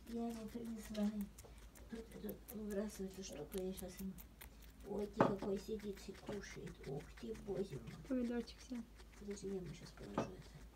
Я ему принесла. Тут выбрасываю эту штуку, я сейчас ему... Ой, ты какой сидит и кушает. Ух ты, боже мой. Помидорчик все. Подожди, я ему сейчас положу это.